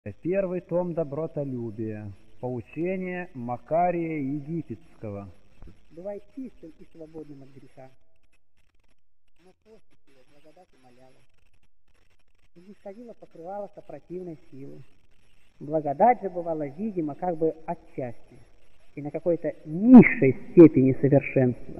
Первый том «Добротолюбие». Поучение Макария Египетского. Бывай чистым и свободным от греха. Но постиг его благодать умоляла. И не сходила покрывала сопротивной силы. Благодать же бывала видима как бы отчасти и на какой-то низшей степени совершенства.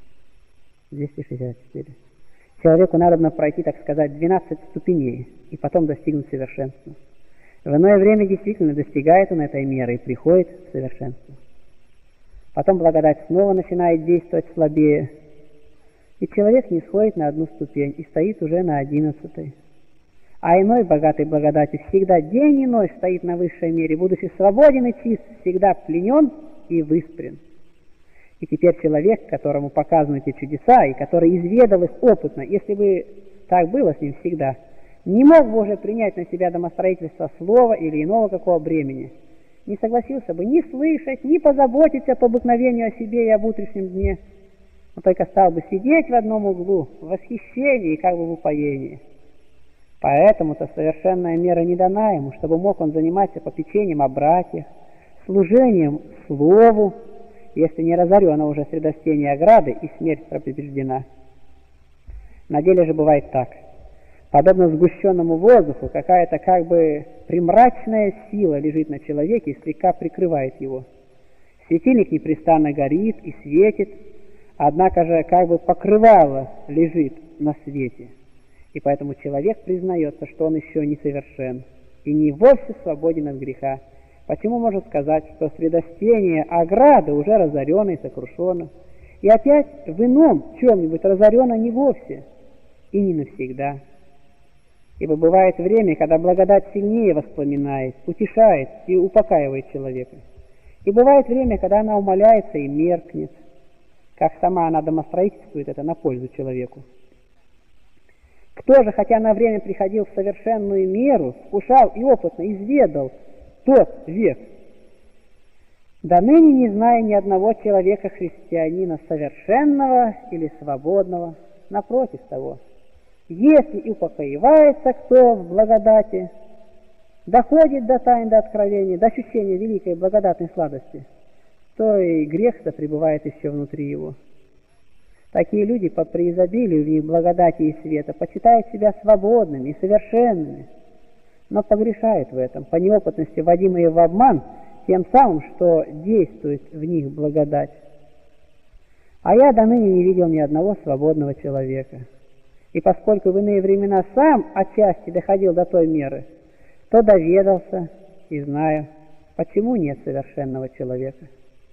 264. Человеку надо пройти, так сказать, 12 ступеней и потом достигнуть совершенства. В иное время действительно достигает он этой меры и приходит в совершенство. Потом благодать снова начинает действовать слабее, и человек не сходит на одну ступень и стоит уже на 11-й. А иной, богатый благодатью, всегда день и ночь стоит на высшей мере, будучи свободен и чист, всегда пленен и выспрен. И теперь человек, которому показаны эти чудеса, и который изведал их опытно, если бы так было с ним всегда, не мог бы уже принять на себя домостроительство слова или иного какого бремени, не согласился бы ни слышать, ни позаботиться по обыкновению о себе и об утреннем дне, но только стал бы сидеть в одном углу, в восхищении и как бы в упоении. Поэтому-то совершенная мера не дана ему, чтобы мог он заниматься попечением о братьях, служением слову, если не разорено уже средостение ограды и смерть предупреждена. На деле же бывает так. Подобно сгущенному воздуху, какая-то как бы примрачная сила лежит на человеке и слегка прикрывает его. Светильник непрестанно горит и светит, однако же как бы покрывало лежит на свете. И поэтому человек признается, что он еще не совершен и не вовсе свободен от греха. Почему можно сказать, что средостение ограды уже разорено и сокрушено, и опять в ином чем-нибудь разорено не вовсе и не навсегда? Ибо бывает время, когда благодать сильнее воспламенает, утешает и упокаивает человека. И бывает время, когда она умаляется и меркнет, как сама она домостроительствует это на пользу человеку. Кто же, хотя на время приходил в совершенную меру, вкушал и опытно изведал тот век, до ныне не зная ни одного человека-христианина совершенного или свободного, напротив того. Если и упокоивается кто в благодати, доходит до тайн, до откровения, до ощущения великой благодатной сладости, то и грех-то пребывает еще внутри его. Такие люди по преизобилию в них благодати и света почитают себя свободными и совершенными, но погрешают в этом, по неопытности вводимые в обман тем самым, что действует в них благодать. А я до ныне не видел ни одного свободного человека. И поскольку в иные времена сам отчасти доходил до той меры, то доведался и знаю, почему нет совершенного человека.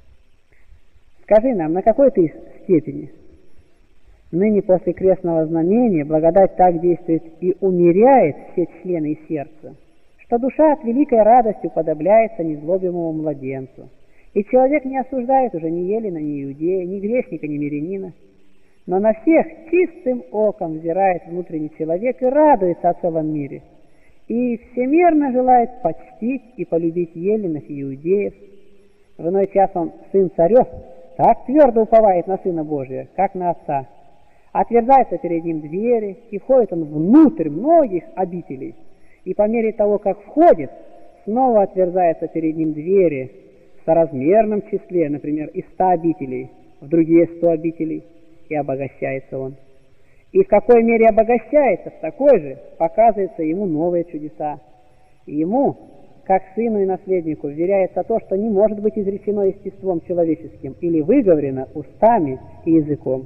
Скажи нам, на какой ты степени? Ныне после крестного знамения благодать так действует и умеряет все члены и сердца, что душа от великой радости уподобляется незлобимому младенцу, и человек не осуждает уже ни еллина, ни иудея, ни грешника, ни мирянина, но на всех чистым оком взирает внутренний человек и радуется о целом мире, и всемерно желает почтить и полюбить еллинов и иудеев. В иной час он, сын царев, так твердо уповает на Сына Божия, как на Отца. Отверзаются перед ним двери, и входит он внутрь многих обителей, и по мере того, как входит, снова отверзаются перед ним двери в соразмерном числе, например, из 100 обителей, в другие 100 обителей, и обогащается он. И в какой мере обогащается, в такой же показываются ему новые чудеса. И ему, как сыну и наследнику, вверяется то, что не может быть изречено естеством человеческим или выговорено устами и языком.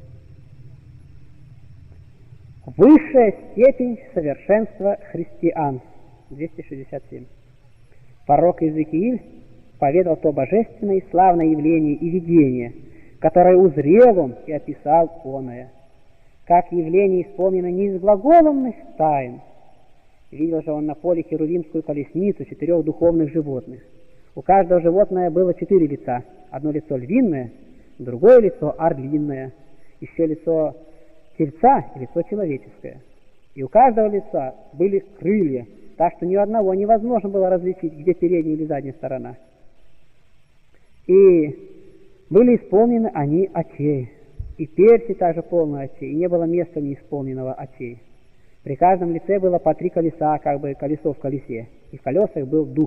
Высшая степень совершенства христиан. 267. Пророк Иезекииль поведал то божественное и славное явление и видение, которое узрел он и описал оное, как явление исполнено не из глаголомных тайн. Видел же он на поле херувимскую колесницу 4 духовных животных. У каждого животного было 4 лица. Одно лицо львиное, другое лицо орлиное, еще лицо тельца и лицо человеческое. И у каждого лица были крылья, так что ни у одного невозможно было различить, где передняя или задняя сторона. И были исполнены они очей, и перси также полны очей, и не было места неисполненного очей. При каждом лице было по 3 колеса, как бы колесо в колесе, и в колесах был дух.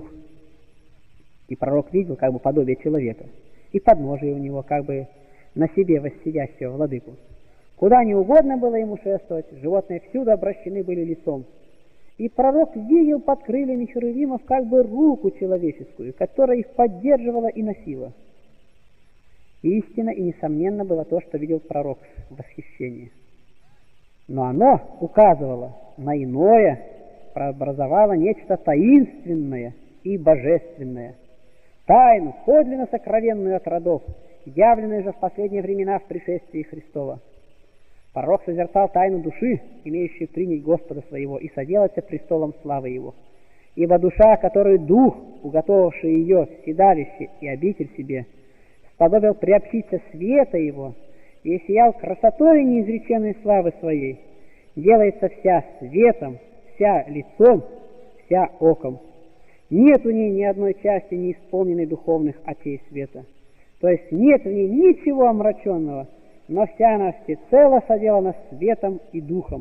И пророк видел как бы подобие человека, и подножие у него как бы на себе воссидящего владыку. Куда ни угодно было ему шествовать, животные всюду обращены были лицом. И пророк видел под крыльями херувимов как бы руку человеческую, которая их поддерживала и носила. Истинно и несомненно было то, что видел пророк в восхищении. Но оно указывало на иное, прообразовало нечто таинственное и божественное, тайну, подлинно сокровенную от родов, явленную же в последние времена в пришествии Христова. Пророк созерцал тайну души, имеющую принять Господа своего и соделаться престолом славы Его. Ибо душа, которую Дух, уготовавший ее в седалище и обитель себе, сподобил приобщиться света Его и сиял красотой неизреченной славы Своей, делается вся светом, вся лицом, вся оком. Нет у ней ни одной части, не исполненной духовных очей света. То есть нет в ней ничего омраченного, но вся она всецело соделана светом и духом.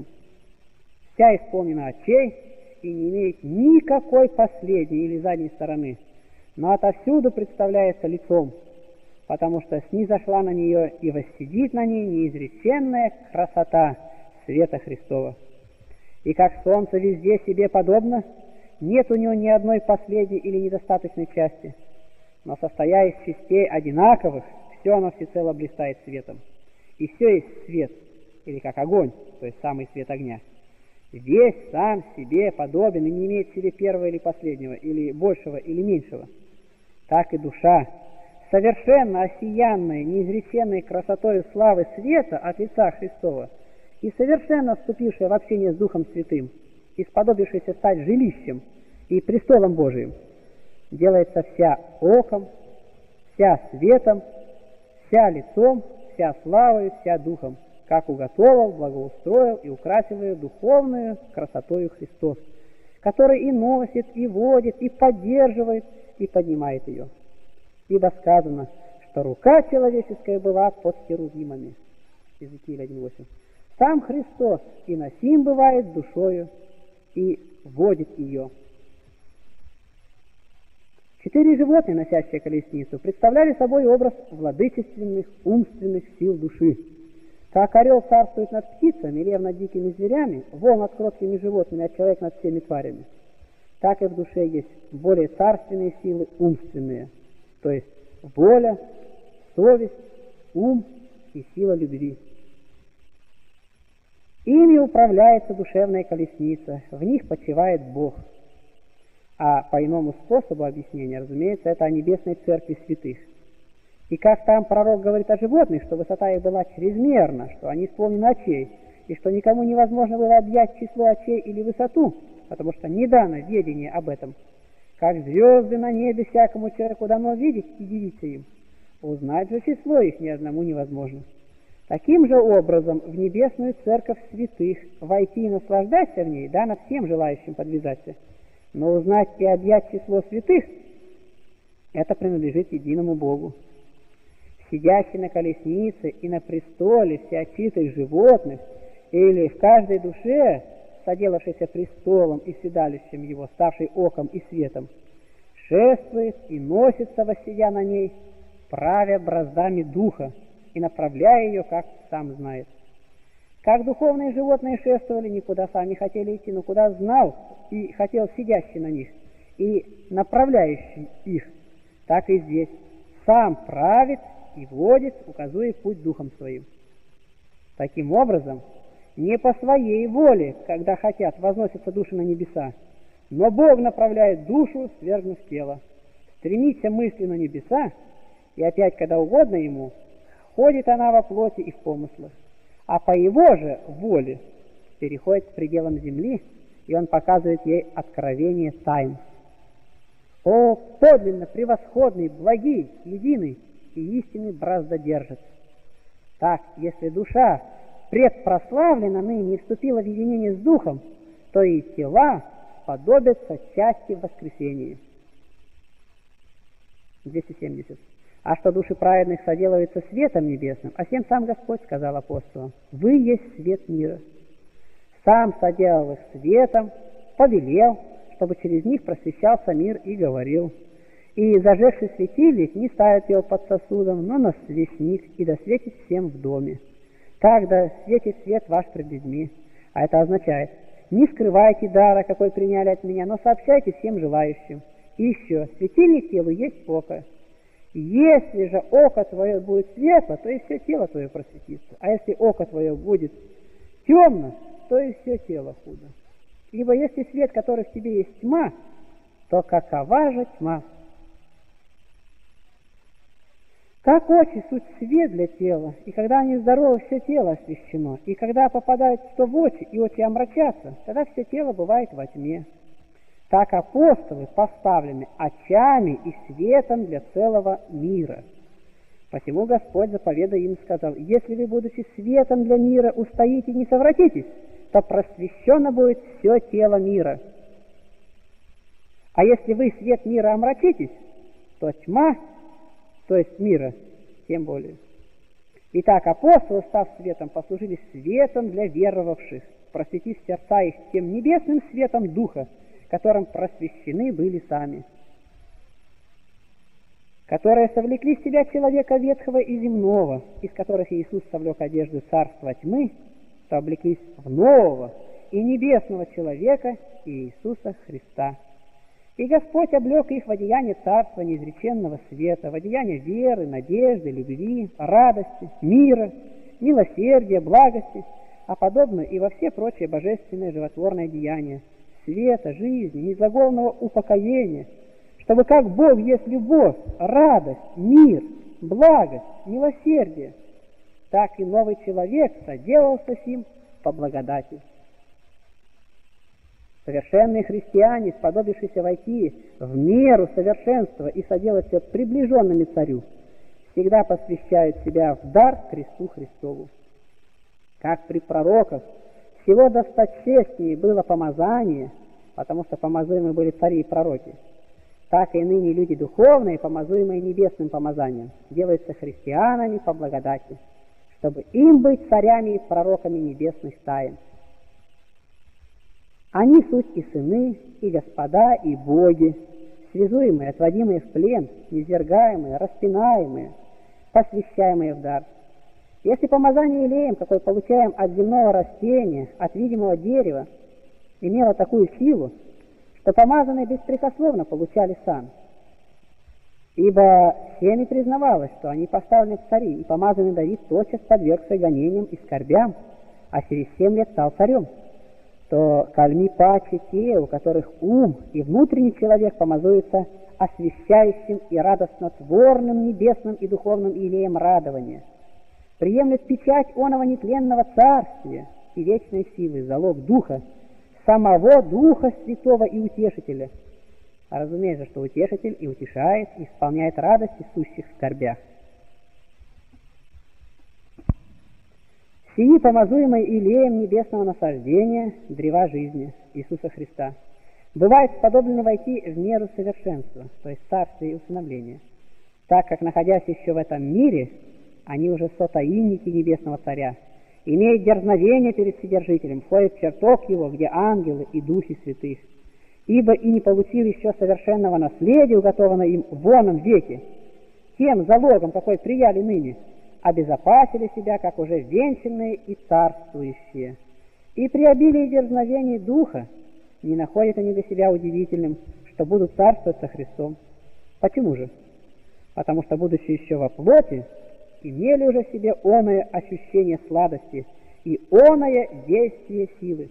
Вся исполнена очей и не имеет никакой последней или задней стороны, но отовсюду представляется лицом, потому что снизошла на нее и воссидит на ней неизреченная красота света Христова. И как солнце везде себе подобно, нет у него ни одной последней или недостаточной части, но состоя из частей одинаковых, все оно всецело блистает светом. И все есть свет, или как огонь, то есть самый свет огня. Весь сам себе подобен и не имеет в себе первого или последнего, или большего, или меньшего. Так и душа, совершенно осиянная, неизреченной красотой славы света от лица Христова, и совершенно вступившая в общение с Духом Святым, и сподобившаяся стать жилищем и престолом Божиим, делается вся оком, вся светом, вся лицом, вся славою, вся духом, как уготовал, благоустроил и украсил ее духовную красотою Христос, который и носит, и водит, и поддерживает, и поднимает ее. Ибо сказано, что рука человеческая была под херувимами. Иезекииль 1:8. Сам Христос и носим бывает душою, и водит ее. 4 животные, носящие колесницу, представляли собой образ владычественных умственных сил души. Как орел царствует над птицами, лев над дикими зверями, вол над кроткими животными, а человек над всеми тварями, так и в душе есть более царственные силы умственные, то есть воля, совесть, ум и сила любви. Ими управляется душевная колесница, в них почивает Бог. А по иному способу объяснения, разумеется, это о небесной церкви святых. И как там пророк говорит о животных, что высота их была чрезмерна, что они исполнены очей, и что никому невозможно было объять число очей или высоту, потому что не дано ведение об этом. Как звезды на небе всякому человеку дано видеть и дивиться им. Узнать же число их ни одному невозможно. Таким же образом в небесную церковь святых войти и наслаждаться в ней дано всем желающим подвязаться. Но узнать и объять число святых – это принадлежит единому Богу. Сидящий на колеснице и на престоле всеочитых животных или в каждой душе, соделавшейся престолом и седалищем его, ставшей оком и светом, шествует и носится, воссидя на ней, правя браздами духа и направляя ее, как сам знает. Как духовные животные шествовали, никуда сами хотели идти, но куда знал и хотел сидящий на них и направляющий их, так и здесь сам правит и водит, указуя путь духом своим. Таким образом, не по своей воле, когда хотят, возносятся души на небеса, но Бог направляет душу, свергнув тело. Стремится мысли на небеса, и опять, когда угодно Ему, ходит она во плоти и в помыслах. А по Его же воле переходит к пределам земли, и Он показывает ей откровение тайн. О, подлинно превосходный, благий, единый и истинный браздодержец! Так, если душа предпрославлена ныне и вступила в единение с Духом, то и тела подобятся части в воскресении. 270. А что души праведных соделываются светом небесным, а всем сам Господь сказал апостолам: «Вы есть свет мира». Сам соделал их светом, повелел, чтобы через них просвещался мир и говорил. И зажегший светильник не ставит его под сосудом, но на свечник, и да светит всем в доме. Так да светит свет ваш пред людьми. А это означает: не скрывайте дара, какой приняли от меня, но сообщайте всем желающим. И еще, светильник телу есть око. Если же око твое будет светло, то и все тело твое просветится. А если око твое будет темно, то и все тело худо. Ибо если свет, который в тебе есть тьма, то какова же тьма? Как очи суть свет для тела, и когда они здоровы, все тело освещено, и когда попадает что в очи, и очи омрачатся, тогда все тело бывает во тьме. Так апостолы поставлены очами и светом для целого мира. Посему Господь, заповедуя им, сказал: если вы, будучи светом для мира, устоите и не совратитесь, то просвещено будет все тело мира. А если вы свет мира омрачитесь, то тьма, то есть мира, тем более. Итак, апостолы, став светом, послужили светом для веровавших, просветив сердца их тем небесным светом Духа, которым просвещены были сами, которые совлекли в себя человека ветхого и земного, из которых Иисус совлек одежду царства тьмы, то облеклись в нового и небесного человека Иисуса Христа. И Господь облек их в одеяние царства неизреченного света, в одеяние веры, надежды, любви, радости, мира, милосердия, благости, а подобно и во все прочие божественные животворные деяния, света, жизни, незагольного упокоения, чтобы как Бог есть любовь, радость, мир, благость, милосердие, так и новый человек соделался с ним по благодати. Совершенные христиане, сподобившиеся войти в меру совершенства и соделаться приближенными царю, всегда посвящают себя в дар кресту Христову. Как при пророках всего досточестнее было помазание, потому что помазуемые были цари и пророки, так и ныне люди духовные, помазуемые небесным помазанием, делаются христианами по благодати, чтобы им быть царями и пророками небесных тайн. Они суть и сыны, и господа, и боги, связуемые, отводимые в плен, низвергаемые, распинаемые, посвящаемые в дар. Если помазание елеем, какой получаем от земного растения, от видимого дерева, имело такую силу, что помазанные беспрекословно получали сан. Ибо всеми признавалось, что они поставлены в цари, и помазанный Давид тотчас подвергся гонениям и скорбям, а через 7 лет стал царем, то кальми паче те, у которых ум и внутренний человек помазуются освящающим и радостнотворным небесным и духовным илеем радования, приемлет печать оного нетленного царствия и вечной силы, залог Духа, самого Духа Святого и Утешителя. А разумеется, что Утешитель и утешает, и исполняет радости сущих в скорбях. Сии помазуемые илеем небесного насаждения древа жизни Иисуса Христа бывает сподоблены войти в меру совершенства, то есть царствия и усыновления, так как, находясь еще в этом мире, они уже сотаинники небесного царя, имеют дерзновение перед Вседержителем, входят в чертог его, где ангелы и духи святых, ибо и не получил еще совершенного наследия, уготованного им в оном веке, тем залогом, какой прияли ныне, обезопасили себя, как уже венчанные и царствующие. И при обилии дерзновений Духа не находят они для себя удивительным, что будут царствовать со Христом. Почему же? Потому что, будучи еще во плоти, имели уже в себе оное ощущение сладости и оное действие силы.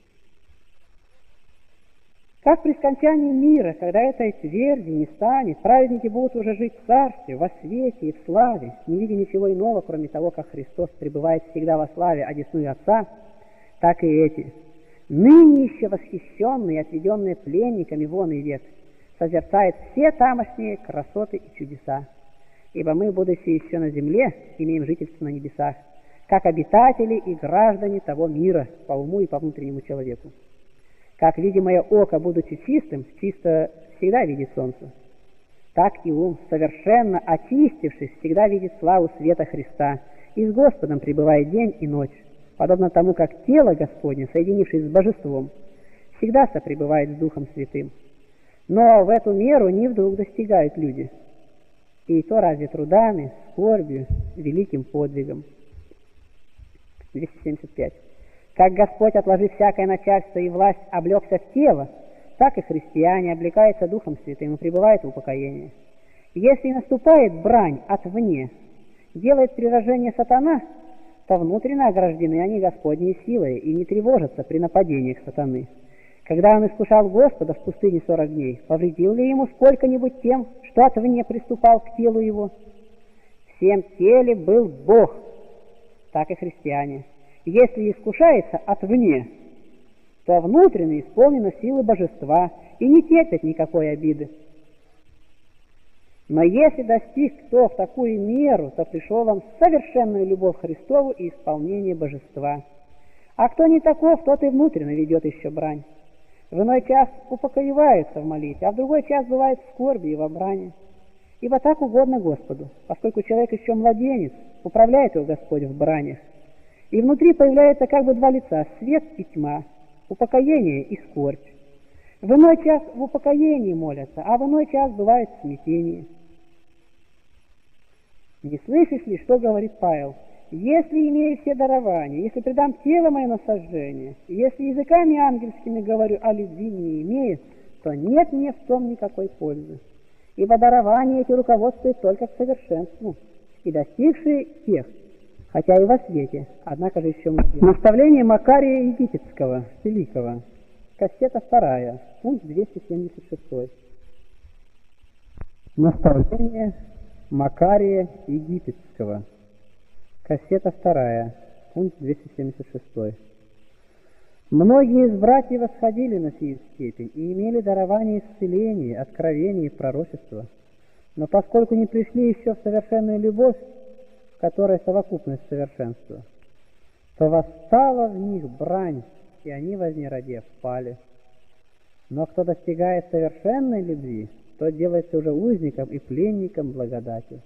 Как при скончании мира, когда этой тверди не станет, праведники будут уже жить в царстве, во свете и в славе, не видя ничего иного, кроме того, как Христос пребывает всегда во славе, одесную Отца, так и эти, ныне еще восхищенные и отведенные пленниками вон и век, созерцают все тамошние красоты и чудеса. Ибо мы, будучи еще на земле, имеем жительство на небесах, как обитатели и граждане того мира по уму и по внутреннему человеку. Как видимое око, будучи чистым, чисто всегда видит солнце, так и ум, совершенно очистившись, всегда видит славу света Христа, и с Господом пребывает день и ночь, подобно тому, как тело Господне, соединившись с Божеством, всегда сопребывает с Духом Святым. Но в эту меру не вдруг достигают люди. И то разве трудами, скорбью, великим подвигом. 275. Как Господь, отложив всякое начальство и власть, облегся в тело, так и христиане облекаются Духом Святым и пребывают в упокоении. Если наступает брань отвне, делает прирожение сатана, то внутренне ограждены они Господней силой и не тревожатся при нападениях сатаны. Когда он искушал Господа в пустыне 40 дней, повредил ли ему сколько-нибудь тем, что отвне приступал к телу его? Всем теле был Бог, так и христиане. Если искушается отвне, то внутренне исполнено силы божества и не терпит никакой обиды. Но если достиг кто в такую меру, то пришел вам совершенную любовь Христову и исполнение божества. А кто не таков, тот и внутренне ведет еще брань. В иной час упокоивается в молитве, а в другой час бывает в скорби и во брани. Ибо так угодно Господу, поскольку человек еще младенец, управляет его Господь в бранях. И внутри появляется как бы два лица – свет и тьма, упокоение и скорбь. В иной час в упокоении молятся, а в иной час бывает в смятении. Не слышишь ли, что говорит Павел? Если имею все дарования, если предам тело мое на сожжение, если языками ангельскими говорю, а любви не имею, то нет мне в том никакой пользы. Ибо дарования эти руководствуют только к совершенству, и достигшие тех, хотя и во свете, однако же еще младенцы. Наставление Макария Египетского, Великого, кассета 2, пункт 276. Наставление Макария Египетского, кассета 2, пункт 276. Многие из братьев восходили на сию степень и имели дарование исцеления, откровения и пророчества, но поскольку не пришли еще в совершенную любовь, в которой совокупность совершенства, то восстала в них брань, и они, вознеродев, пали. Но кто достигает совершенной любви, тот делается уже узником и пленником благодати.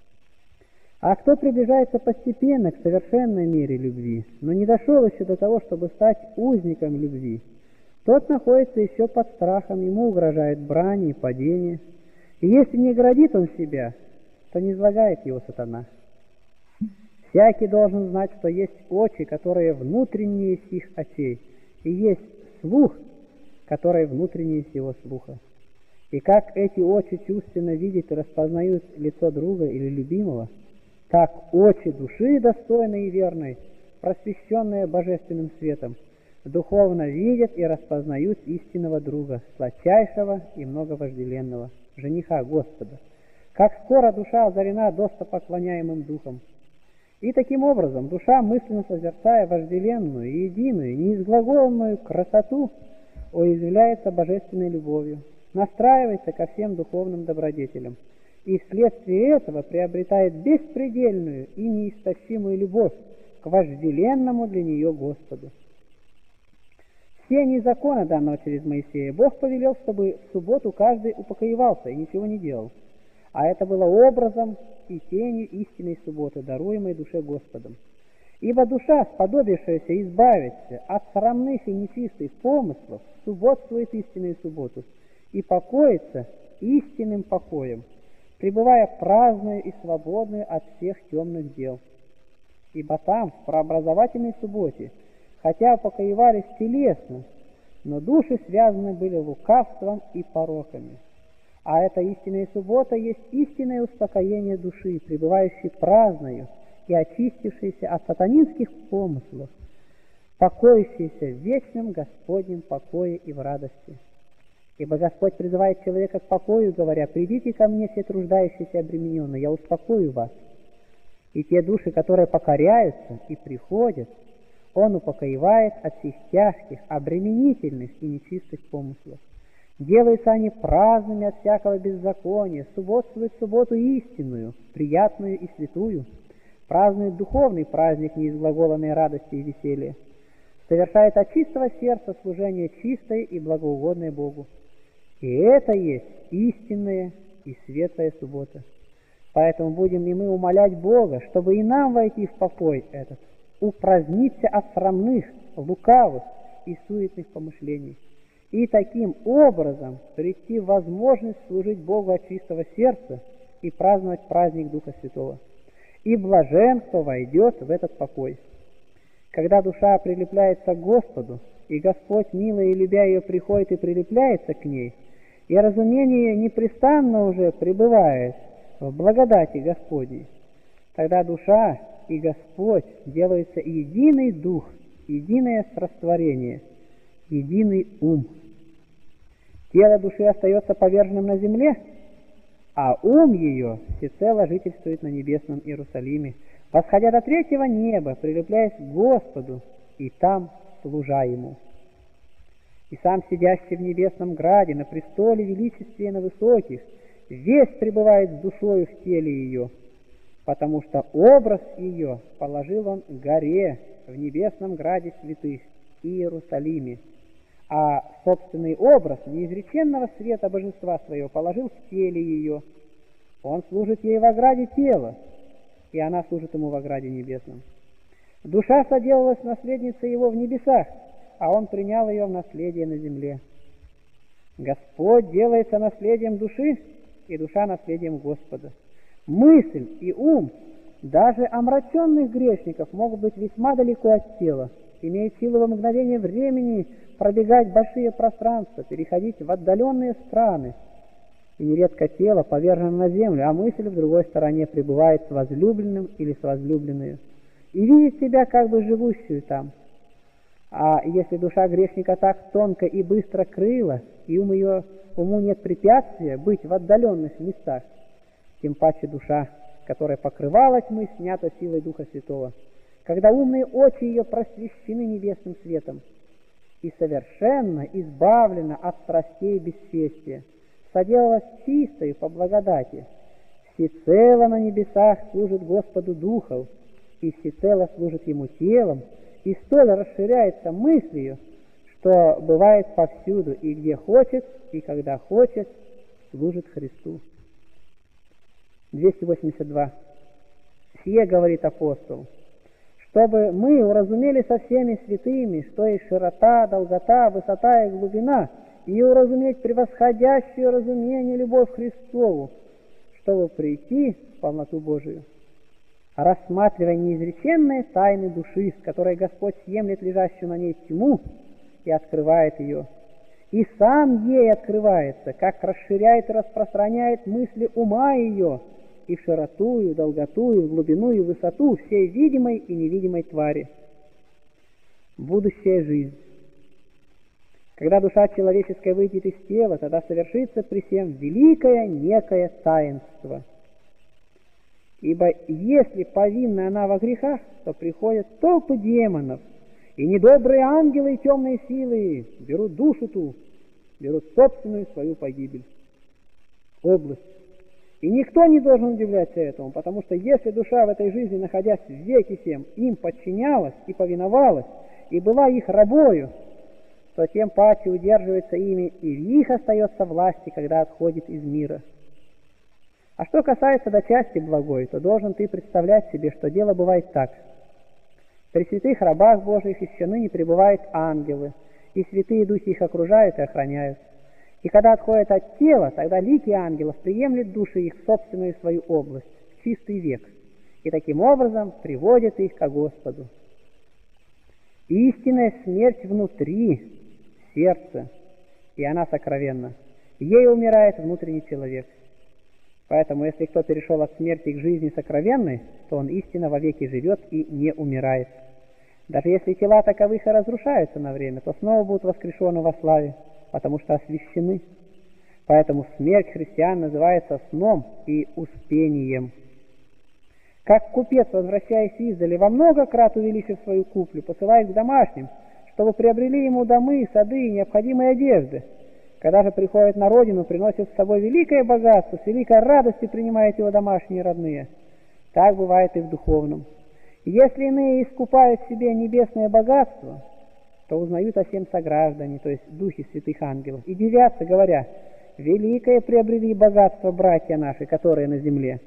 А кто приближается постепенно к совершенной мере любви, но не дошел еще до того, чтобы стать узником любви, тот находится еще под страхом, ему угрожает брань и падение. И если не оградит он себя, то не излагает его сатана. Всякий должен знать, что есть очи, которые внутренние сих очей, и есть слух, который внутреннее сего слуха. И как эти очи чувственно видят и распознают лицо друга или любимого, так очи души достойной и верной, просвещенные божественным светом, духовно видят и распознают истинного друга, сладчайшего и многовожделенного, жениха Господа. Как скоро душа озарена достопоклоняемым духом. И таким образом душа, мысленно созерцая вожделенную и единую, неизглагольную красоту, уязвляется божественной любовью, настраивается ко всем духовным добродетелям, и вследствие этого приобретает беспредельную и неистощимую любовь к вожделенному для нее Господу. Все незаконы данного через Моисея Бог повелел, чтобы в субботу каждый упокоивался и ничего не делал. А это было образом и тенью истинной субботы, даруемой душе Господом. Ибо душа, сподобившаяся избавиться от срамных и нечистых помыслов, субботствует истинную субботу и покоится истинным покоем, пребывая праздную и свободную от всех темных дел. Ибо там, в прообразовательной субботе, хотя упокоивались телесно, но души связаны были лукавством и пороками. А эта истинная суббота есть истинное успокоение души, пребывающей праздною и очистившейся от сатанинских помыслов, покоящейся в вечном Господнем покое и в радости. Ибо Господь призывает человека к покою, говоря: «Придите ко мне, все труждающиеся и обремененные, я успокою вас». И те души, которые покоряются и приходят, Он упокоивает от всех тяжких, обременительных и нечистых помыслов. Делаются они праздными от всякого беззакония, субботствуют субботу истинную, приятную и святую, празднуют духовный праздник неизглаголанной радости и веселья, совершает от чистого сердца служение чистое и благоугодное Богу. И это есть истинная и светлая суббота. Поэтому будем и мы умолять Бога, чтобы и нам войти в покой этот, упраздниться от срамных, лукавых и суетных помышлений, и таким образом прийти в возможность служить Богу от чистого сердца и праздновать праздник Духа Святого. И блажен, кто войдет в этот покой. Когда душа прилепляется к Господу, и Господь, милый и любя ее, приходит и прилепляется к ней, и разумение непрестанно уже пребывает в благодати Господней, тогда душа и Господь делаются единый дух, единое растворение, единый ум. Тело души остается поверженным на земле, а ум ее всецело жительствует на небесном Иерусалиме, восходя до третьего неба, прилепляясь к Господу, и там служа Ему. И сам сидящий в небесном граде, на престоле величестве на высоких, весь пребывает с душою в теле ее, потому что образ ее положил он горе в небесном граде святых Иерусалиме, а собственный образ неизреченного света божества своего положил в теле ее. Он служит ей в ограде тела, и она служит ему в ограде небесном. Душа соделалась наследницей его в небесах, а он принял ее в наследие на земле. Господь делается наследием души, и душа наследием Господа. Мысль и ум даже омраченных грешников могут быть весьма далеко от тела, имеют силу во мгновение времени пробегать большие пространства, переходить в отдаленные страны. И нередко тело повержено на землю, а мысль в другой стороне пребывает с возлюбленным или с возлюбленной, и видит себя как бы живущую там. А если душа грешника так тонко и быстро крыла, и уму нет препятствия быть в отдаленных местах, тем паче душа, которая покрывала тьмы, снята силой Духа Святого, когда умные очи ее просвещены небесным светом, и совершенно избавлена от страстей бесчестия, соделалась чистою по благодати, всецело на небесах служит Господу духов, и всецело служит Ему телом, и столь расширяется мыслью, что бывает повсюду, и где хочет, и когда хочет, служит Христу. 282. «Сие, — говорит апостол, — чтобы мы уразумели со всеми святыми, что есть широта, долгота, высота и глубина, и уразуметь превосходящее разумение любовь к Христову, чтобы прийти в полноту Божию, рассматривая неизреченные тайны души, с которой Господь съемлет лежащую на ней тьму и открывает ее, и сам ей открывается, как расширяет и распространяет мысли ума ее, и в широту, и в долготу, и в глубину, и в высоту всей видимой и невидимой твари. Будущая жизнь. Когда душа человеческая выйдет из тела, тогда совершится при всем великое некое таинство. Ибо если повинна она во грехах, то приходят толпы демонов, и недобрые ангелы и темные силы берут душу ту, берут собственную свою погибель. Область. И никто не должен удивляться этому, потому что если душа в этой жизни, находясь в веке сем, им подчинялась и повиновалась, и была их рабою, то тем паче удерживается ими, и в их остается власти, когда отходит из мира. А что касается до части благой, то должен ты представлять себе, что дело бывает так. При святых рабах Божьих еще ныне пребывают ангелы, и святые духи их окружают и охраняют. И когда отходят от тела, тогда лики ангелов приемлют души их в собственную свою область, в чистый век, и таким образом приводят их ко Господу. Истинная смерть внутри, в сердце, и она сокровенна. Ей умирает внутренний человек. Поэтому, если кто перешел от смерти к жизни сокровенной, то он истинно вовеки живет и не умирает. Даже если тела таковых и разрушаются на время, то снова будут воскрешены во славе, потому что освящены. Поэтому смерть христиан называется сном и успением. Как купец, возвращаясь издали, во много крат увеличив свою куплю, посылает к домашним, чтобы приобрели ему домы, сады и необходимые одежды. Когда же приходит на родину, приносит с собой великое богатство, с великой радостью принимает его домашние родные. Так бывает и в духовном. И если иные искупают в себе небесное богатство, то узнают о всем сограждане, то есть духи святых ангелов, и дивятся, говоря: «Великое приобрели богатство братья наши, которые на земле».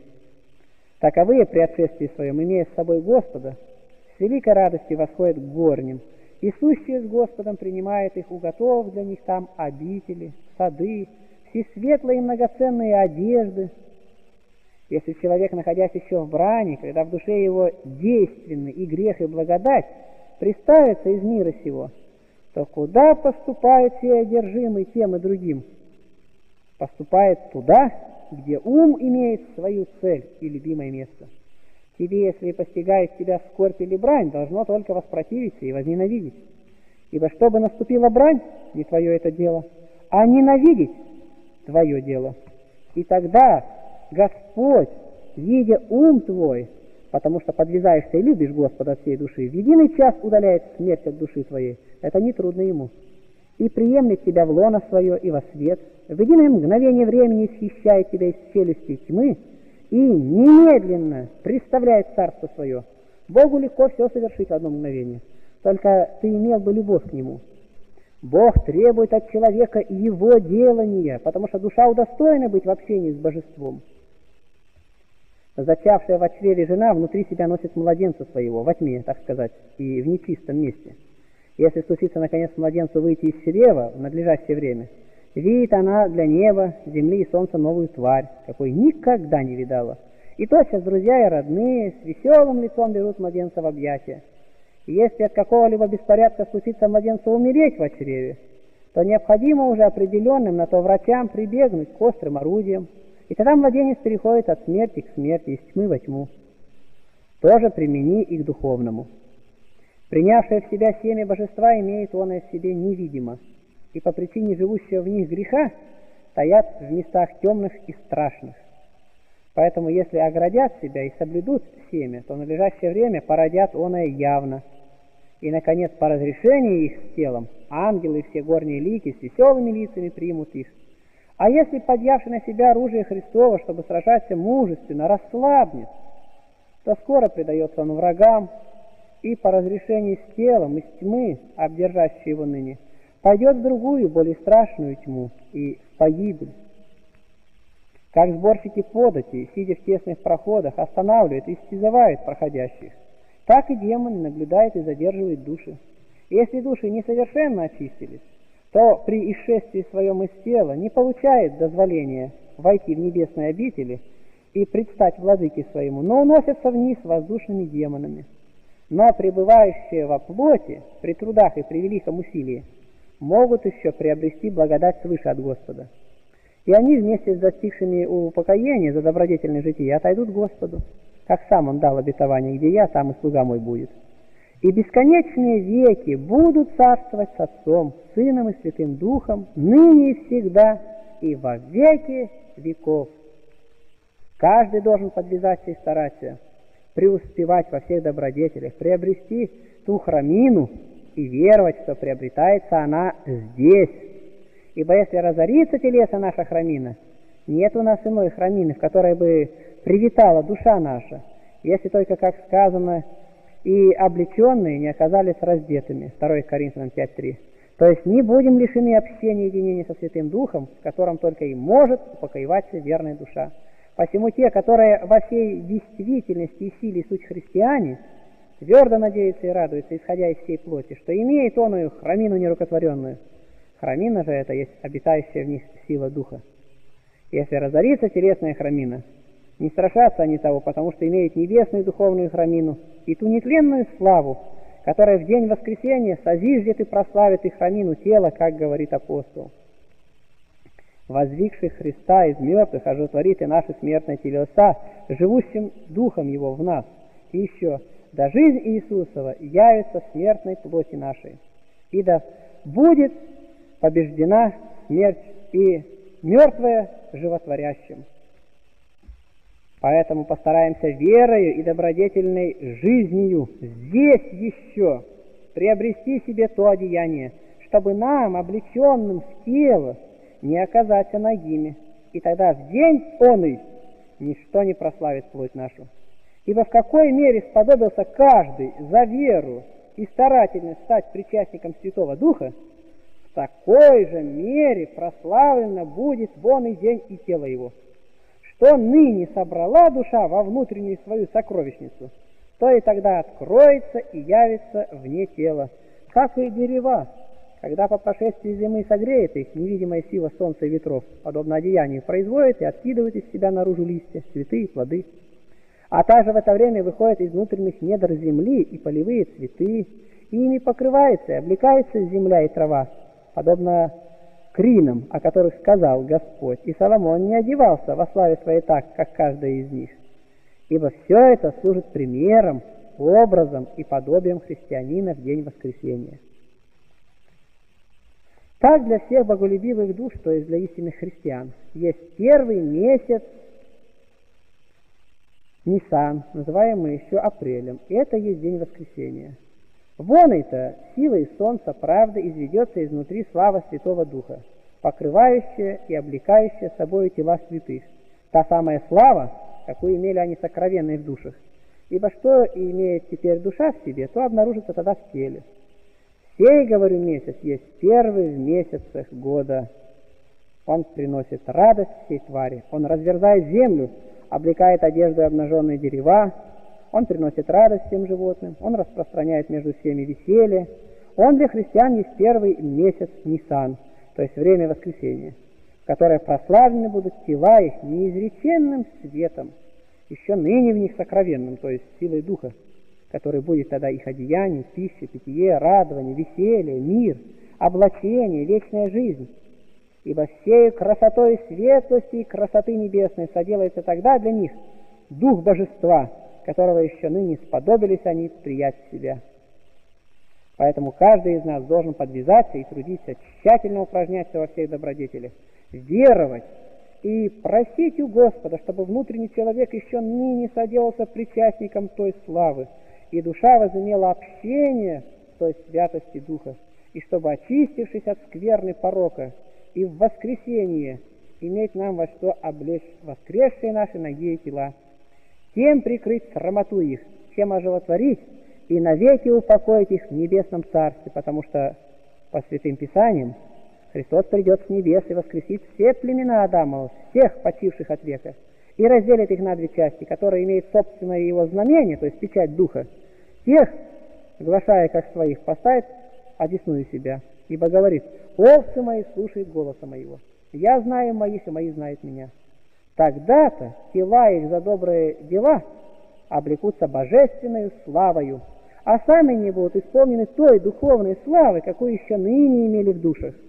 Таковые при отшествии своем, имея с собой Господа, с великой радостью восходят к горним, и сущие с Господом принимает их, уготовав для них там обители, сады, все светлые и многоценные одежды. Если человек, находясь еще в брани, когда в душе его действенны и грех, и благодать, приставится из мира сего, то куда поступает сей одержимый тем и другим? Поступает туда, где ум имеет свою цель и любимое место. Тебе, если постигает тебя скорбь или брань, должно только воспротивиться и возненавидеть. Ибо чтобы наступила брань, не твое это дело, а ненавидеть твое дело. И тогда Господь, видя ум твой, потому что подвязаешься и любишь Господа от всей души, в единый час удаляет смерть от души твоей. Это нетрудно ему. И приемлет тебя в лоно свое и во свет, в единое мгновение времени исхищает тебя из челюсти тьмы и немедленно представляет царство свое. Богу легко все совершить в одно мгновение, только ты имел бы любовь к Нему. Бог требует от человека его делания, потому что душа удостоена быть в общении с Божеством. Зачавшая во чреве жена внутри себя носит младенца своего, во тьме, так сказать, и в нечистом месте. Если случится, наконец, младенцу выйти из чрева в надлежащее время, видит она для неба, земли и солнца новую тварь, какой никогда не видала. И тотчас друзья и родные с веселым лицом берут младенца в объятия. И если от какого-либо беспорядка случится младенцу умереть во чреве, то необходимо уже определенным на то врачам прибегнуть к острым орудиям, и тогда младенец переходит от смерти к смерти, из тьмы во тьму. Тоже примени и к духовному. Принявшее в себя семя божества имеет оно в себе невидимо, и по причине живущего в них греха стоят в местах темных и страшных. Поэтому, если оградят себя и соблюдут семя, то в надлежащее время породят оное явно. И, наконец, по разрешению их с телом, ангелы и все горние лики с веселыми лицами примут их. А если, подъявший на себя оружие Христово, чтобы сражаться мужественно, расслабнет, то скоро предается он врагам, и по разрешению с телом из тьмы, обдержащей его ныне, пойдет в другую, более страшную тьму и в погибель. Как сборщики подати, сидя в тесных проходах, останавливают и истязают проходящих, так и демоны наблюдают и задерживают души. Если души несовершенно очистились, то при исшествии своем из тела не получает дозволения войти в небесные обители и предстать владыке своему, но уносятся вниз воздушными демонами. Но пребывающие во плоти, при трудах и при великом усилии, могут еще приобрести благодать свыше от Господа. И они вместе с достигшими упокоения за добродетельное житие отойдут к Господу, как сам Он дал обетование, где я, там и слуга мой будет. И бесконечные веки будут царствовать с Отцом, Сыном и Святым Духом, ныне и всегда, и во веки веков. Каждый должен подвязаться и стараться, преуспевать во всех добродетелях, приобрести ту храмину и веровать, что приобретается она здесь. Ибо если разорится телеса наша храмина, нет у нас иной храмины, в которой бы привитала душа наша, если только, как сказано, и облеченные не оказались раздетыми. 2 Коринфянам 5:3. То есть не будем лишены общения и единения со Святым Духом, в котором только и может упокоиваться верная душа. Посему те, которые во всей действительности и силе суть христиане, твердо надеются и радуются, исходя из всей плоти, что имеет оную храмину нерукотворенную. Храмина же это есть обитающая в них сила Духа. Если разорится телесная храмина, не страшатся они того, потому что имеют небесную духовную храмину и ту нетленную славу, которая в день воскресения созиждет и прославит и храмину тела, как говорит апостол. Воздвигший Христа из мертвых оживотворит и наши смертные телеса, живущим Духом Его в нас. И еще, да жизнь Иисусова явится в смертной плоти нашей, и да будет побеждена смерть и мертвая животворящим. Поэтому постараемся верою и добродетельной жизнью здесь еще приобрести себе то одеяние, чтобы нам, облеченным в тело, не оказаться нагими, и тогда в день оный ничто не прославит плоть нашу. Ибо в какой мере сподобился каждый за веру и старательность стать причастником Святого Духа, в такой же мере прославлено будет в оный день и тело его. Что ныне собрала душа во внутреннюю свою сокровищницу, то и тогда откроется и явится вне тела, как и дерева, когда по прошествии зимы согреет их невидимая сила солнца и ветров, подобно одеянию, производит и откидывает из себя наружу листья, цветы и плоды. А также в это время выходят из внутренних недр земли и полевые цветы, и ими покрывается и облекается земля и трава, подобно кринам, о которых сказал Господь. И Соломон не одевался во славе своей так, как каждый из них. Ибо все это служит примером, образом и подобием христианина в день воскресения. Так для всех боголюбивых душ, то есть для истинных христиан, есть первый месяц Нисан, называемый еще апрелем. Это есть день воскресения. Вон это силой солнца правды изведется изнутри слава Святого Духа, покрывающая и облекающая собою тела святых. Та самая слава, какую имели они сокровенной в душах. Ибо что имеет теперь душа в себе, то обнаружится тогда в теле. Сей, говорю, месяц есть первый в месяцах года. Он приносит радость всей твари. Он разверзает землю, облекает одеждой обнаженные дерева. Он приносит радость всем животным. Он распространяет между всеми веселье. Он для христиан есть первый месяц Нисан, то есть время воскресения, в которое прославлены будут тела их неизреченным светом, еще ныне в них сокровенным, то есть силой Духа, который будет тогда их одеянием, пищей, питье, радование, веселье, мир, облачение, вечная жизнь. Ибо всею красотой светлости и красоты небесной соделается тогда для них Дух Божества, которого еще ныне сподобились они приять в себя. Поэтому каждый из нас должен подвязаться и трудиться, тщательно упражняться во всех добродетелях, веровать и просить у Господа, чтобы внутренний человек еще ныне соделался причастником той славы, и душа возымела общение с той святости Духа, и чтобы, очистившись от скверны порока, и в воскресенье иметь нам во что облечь воскресшие наши ноги и тела, тем прикрыть срамоту их, чем оживотворить и навеки упокоить их в небесном царстве, потому что по святым писаниям Христос придет с небес и воскресит все племена Адамова, всех почивших от века, и разделит их на две части, которые имеют собственное его знамение, то есть печать Духа. Тех, глашая как своих, поставит одесную себя, ибо говорит: овцы мои слушают голоса моего, я знаю моих, и мои знают меня. Тогда-то тела их за добрые дела облекутся божественной славою, а сами не будут исполнены той духовной славы, какую еще ныне имели в душах.